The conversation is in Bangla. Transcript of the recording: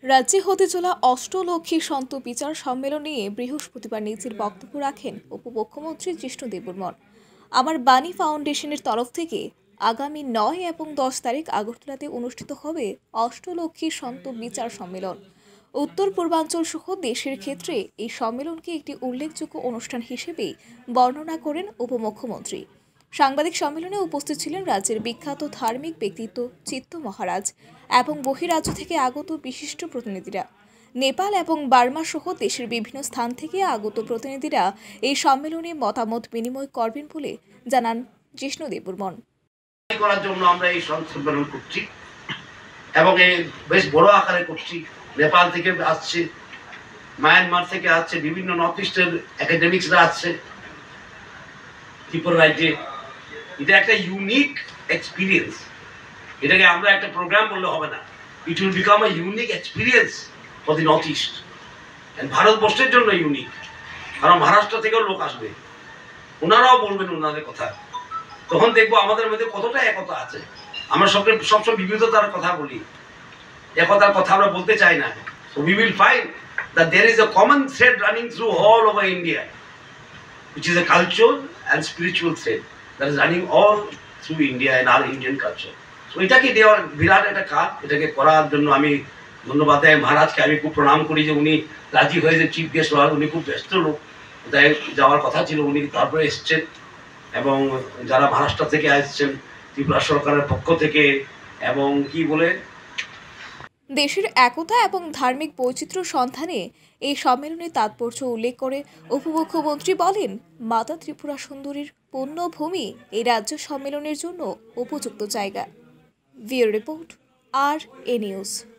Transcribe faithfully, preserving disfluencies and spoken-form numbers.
রাজ্যে হতে চলা অষ্টলক্ষ্মী সন্ত বিচার সম্মেলন নিয়ে বৃহস্পতিবার নিজের বক্তব্য রাখেন উপমুখ্যমন্ত্রী জিষ্ণু দেববর্মন। আমার বাণী ফাউন্ডেশনের তরফ থেকে আগামী নয় এবং দশ তারিখ আগরতলাতে অনুষ্ঠিত হবে অষ্টলক্ষ্মী সন্ত বিচার সম্মেলন। উত্তর পূর্বাঞ্চল সহ দেশের ক্ষেত্রে এই সম্মেলনকে একটি উল্লেখযোগ্য অনুষ্ঠান হিসেবে বর্ণনা করেন উপমুখ্যমন্ত্রী। সাংবাদিক সম্মেলনে উপস্থিত ছিলেন রাজ্যের বিখ্যাত ধার্মিক ব্যক্তিত্ব চিত্ত মহারাজ এবং বহিরাজ্য থেকে আগত বিশিষ্ট প্রতিনিধিরা। নেপাল এবং বার্মা সহ দেশের বিভিন্ন স্থান থেকে আগত প্রতিনিধিরা এই সম্মেলনে মতামত বিনিময় করবেন বলে জানান জিষ্ণু দেববর্মন। করার জন্য আমরা এই সম্মেলন করছি এবং এই বেশ বড় আকারে করছি। নেপাল থেকে আসছে, মায়ানমার থেকে আসছে, বিভিন্ন নর্থ ইস্টের একাডেমিক্সরা আসছে ত্রিপুরা রাজ্যে। এটা একটা ইউনিক এক্সপিরিয়েন্স। এটাকে আমরা একটা প্রোগ্রাম বললে হবে না। It will become a unique experience for the north east and ভারতবর্ষের জন্য ইউনিক। কারণ মহারাষ্ট্র থেকেও লোক আসবে, ওনারাও বলবেন ওনাদের কথা। তখন দেখবো আমাদের মধ্যে কতটা একতা আছে। আমরা সবকে সবসময় বিবিধতার কথা বলি, একতার কথা আমরা বলতে চাই না। So we will find that there is a common thread running through all over India, which is a cultural and spiritual thread that is running all through India and our Indian culture. So এটাকে দেওয়ার বিরাট একটা কাজ। এটাকে করার জন্য আমি ধন্যবাদ দেয় মহারাজকে। আমি খুব প্রণাম করি যে উনি রাজি হয়ে যে চিফ গেস্ট হওয়ার। উনি খুব ব্যস্ত লোক, তাই যাওয়ার কথা ছিল, উনি তারপরে এসছেন। এবং যারা মহারাষ্ট্র থেকে আসছেন, ত্রিপুরা সরকারের পক্ষ থেকে, এবং কি বলে দেশের একতা এবং ধার্মিক বৈচিত্র্য সন্ধানে এই সম্মেলনের তাৎপর্য উল্লেখ করে উপমুখ্যমন্ত্রী বলেন, মাতা ত্রিপুরা সুন্দরীর পুণ্যভূমি এই রাজ্য সম্মেলনের জন্য উপযুক্ত জায়গা। ভিও রিপোর্ট, আর এ নিউজ।